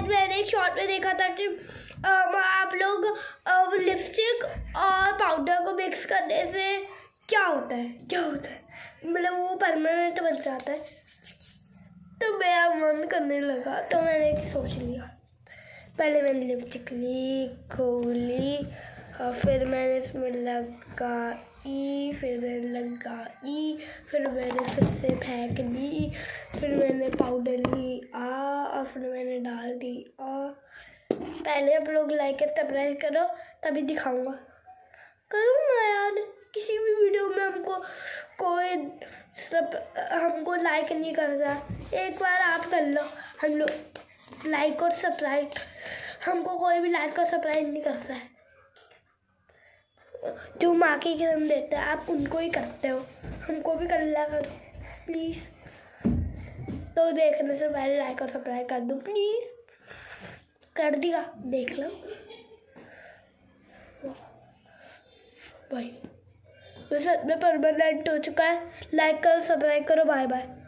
Guys मैंने एक short में देखा था कि आप लोग लिपस्टिक और पाउडर को मिक्स करने से क्या होता है मतलब वो परमानेंट बन जाता है। तो मेरा मन करने लगा तो मैंने सोच लिया। पहले मैंने लिपस्टिक ली, खोली और फिर मैंने इसमें लगाई, फिर मैंने फिर से फेंक ली, फिर मैंने पाउडर ली और फिर मैंने डाल दी। और पहले आप लोग लाइक और सब्सक्राइब करो तभी दिखाऊंगा। करूँगा यार, किसी भी वीडियो में हमको लाइक नहीं करता। एक बार आप कर लो, हम लोग लाइक और सब्सक्राइब, हमको कोई भी लाइक और सब्सक्राइब नहीं करता है। जो माँ की कसम देते हैं आप उनको ही करते हो, हमको भी कर लिया करो प्लीज़। तो देखने से पहले लाइक और सब्सक्राइब कर दो प्लीज़। कर दिया, देख लो भाई। तो सच में परमानेंट हो चुका है। लाइक करो, सब्सक्राइब करो, बाय बाय।